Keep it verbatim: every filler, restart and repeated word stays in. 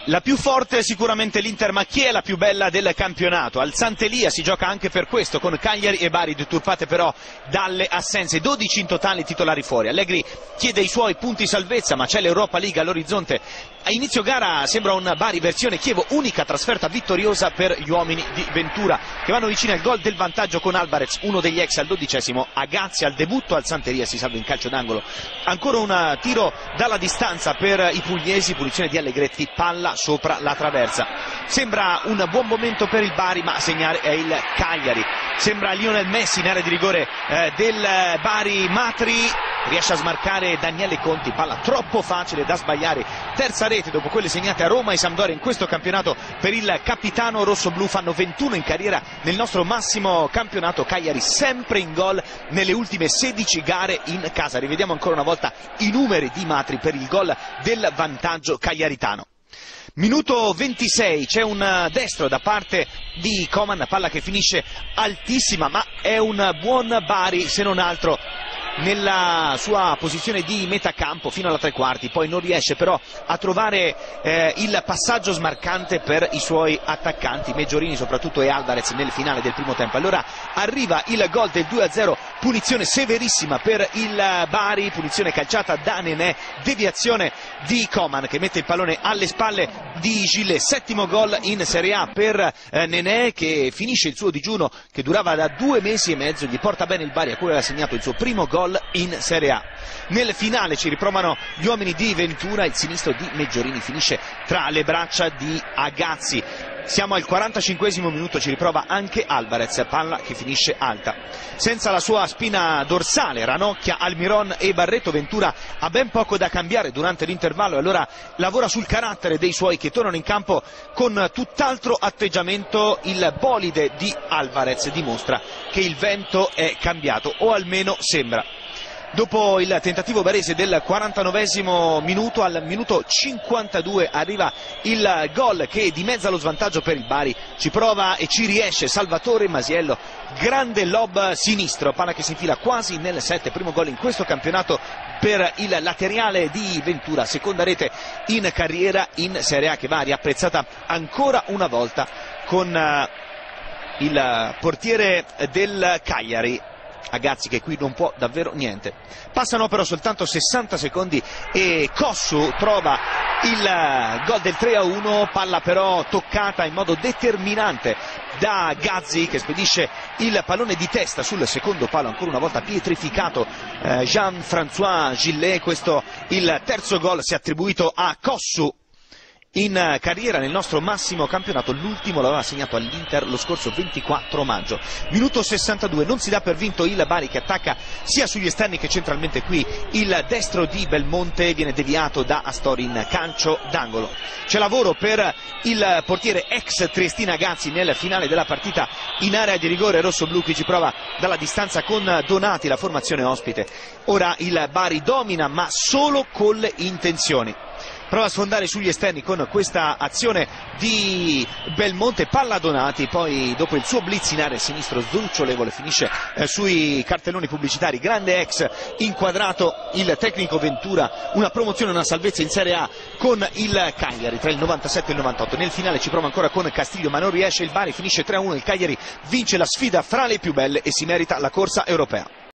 La più forte è sicuramente l'Inter, ma chi è la più bella del campionato? Al Sant'Elia si gioca anche per questo, con Cagliari e Bari deturpate però dalle assenze, dodici in totale titolari fuori. Allegri chiede i suoi punti salvezza, ma c'è l'Europa League all'orizzonte. A inizio gara sembra un Bari versione Chievo, unica trasferta vittoriosa per gli uomini di Ventura, che vanno vicini al gol del vantaggio con Alvarez, uno degli ex al dodicesimo, Agazzi al debutto, al Sant'Elia si salva in calcio d'angolo. Ancora un tiro dalla distanza per i pugliesi, punizione di Allegretti, palla sopra la traversa. Sembra un buon momento per il Bari, ma a segnare è il Cagliari. Sembra Lionel Messi in area di rigore eh, del Bari. Matri riesce a smarcare Daniele Conti, palla troppo facile da sbagliare. Terza rete dopo quelle segnate a Roma e Sampdoria in questo campionato per il capitano rossoblu. Fanno ventuno in carriera nel nostro massimo campionato. Cagliari sempre in gol nelle ultime sedici gare in casa. Rivediamo ancora una volta i numeri di Matri per il gol del vantaggio cagliaritano. Minuto ventisei, c'è un destro da parte di Coman, palla che finisce altissima, ma è un buon Bari se non altro nella sua posizione di metacampo fino alla tre quarti, poi non riesce però a trovare eh, il passaggio smarcante per i suoi attaccanti, Meggiorini soprattutto e Alvarez nel finale del primo tempo. Allora arriva il gol del due a zero, punizione severissima per il Bari, punizione calciata da Nenè, deviazione di Coman che mette il pallone alle spalle di Gillet, settimo gol in Serie A per eh, Nenè, che finisce il suo digiuno che durava da due mesi e mezzo, gli porta bene il Bari a cui aveva segnato il suo primo gol in Serie A. Nel finale ci riprovano gli uomini di Ventura, il sinistro di Meggiorini finisce tra le braccia di Agazzi. Siamo al quarantacinquesimo minuto, ci riprova anche Alvarez, palla che finisce alta. Senza la sua spina dorsale, Ranocchia, Almiron e Barreto, Ventura ha ben poco da cambiare durante l'intervallo e allora lavora sul carattere dei suoi che tornano in campo con tutt'altro atteggiamento. Il bolide di Alvarez dimostra che il vento è cambiato, o almeno sembra. Dopo il tentativo barese del quarantanovesimo minuto, al minuto cinquantadue arriva il gol che dimezza lo svantaggio per il Bari. Ci prova e ci riesce Salvatore Masiello, grande lob sinistro, palla che si infila quasi nel sette, primo gol in questo campionato per il laterale di Ventura, seconda rete in carriera in Serie A che va riapprezzata ancora una volta con uh, il portiere del Cagliari, Agazzi, che qui non può davvero niente. Passano però soltanto sessanta secondi e Cossu trova il gol del tre a uno, palla però toccata in modo determinante da Gazzi che spedisce il pallone di testa sul secondo palo, ancora una volta pietrificato eh, Jean-François Gillet. Questo il terzo gol si è attribuito a Cossu in carriera nel nostro massimo campionato, l'ultimo l'aveva segnato all'Inter lo scorso ventiquattro maggio. Minuto sessantadue, non si dà per vinto il Bari che attacca sia sugli esterni che centralmente qui. Il destro di Belmonte viene deviato da Astori in calcio d'angolo. C'è lavoro per il portiere ex Triestina Gazzi nel finale della partita in area di rigore rossoblu, che ci prova dalla distanza con Donati, la formazione ospite. Ora il Bari domina ma solo con le intenzioni. Prova a sfondare sugli esterni con questa azione di Belmonte, palla Donati, poi dopo il suo blitz in area sinistro sdrucciolevole finisce eh, sui cartelloni pubblicitari. Grande ex inquadrato il tecnico Ventura, una promozione, una salvezza in Serie A con il Cagliari tra il novantasette e il novantotto. Nel finale ci prova ancora con Castiglio ma non riesce, il Bari finisce tre a uno, il Cagliari vince la sfida fra le più belle e si merita la corsa europea.